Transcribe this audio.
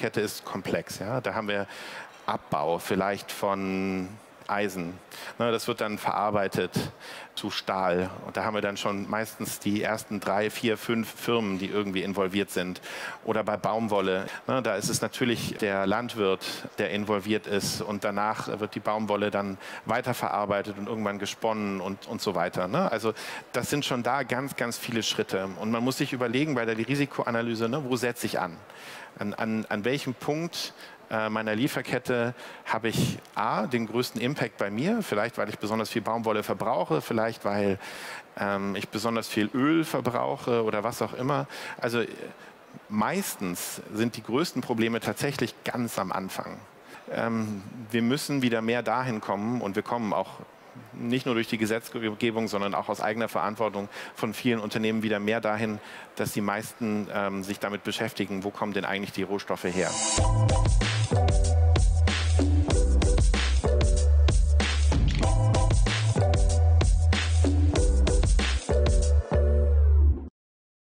Lieferkette ist komplex. Ja? Da haben wir Abbau vielleicht von Eisen. Das wird dann verarbeitet zu Stahl. Und da haben wir dann schon meistens die ersten 3, 4, 5 Firmen, die irgendwie involviert sind. Oder bei Baumwolle. Da ist es natürlich der Landwirt, der involviert ist. Und danach wird die Baumwolle dann weiterverarbeitet und irgendwann gesponnen und so weiter. Also das sind schon da ganz, ganz viele Schritte. Und man muss sich überlegen bei der Risikoanalyse, wo setze ich an? An welchem Punkt meiner Lieferkette habe ich A, den größten Impact bei mir, vielleicht weil ich besonders viel Baumwolle verbrauche, vielleicht weil ich besonders viel Öl verbrauche oder was auch immer. Also meistens sind die größten Probleme tatsächlich ganz am Anfang. Wir müssen wieder mehr dahin kommen und wir kommen auch nicht nur durch die Gesetzgebung, sondern auch aus eigener Verantwortung von vielen Unternehmen wieder mehr dahin, dass die meisten sich damit beschäftigen, wo kommen denn eigentlich die Rohstoffe her.